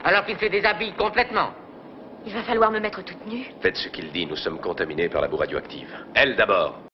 Alors qu'il se déshabille complètement. Il va falloir me mettre toute nue. Faites ce qu'il dit, nous sommes contaminés par la boue radioactive. Elle d'abord.